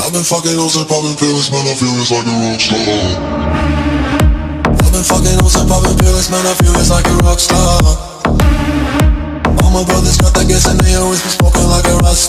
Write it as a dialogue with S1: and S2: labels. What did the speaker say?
S1: I've been fucking hoes and popping pills, man, I feel it's like a rock star. I've been fucking hoes and popping pills, man, I feel it's like a rock star. All my brothers got that gas and they always be smoking like a rock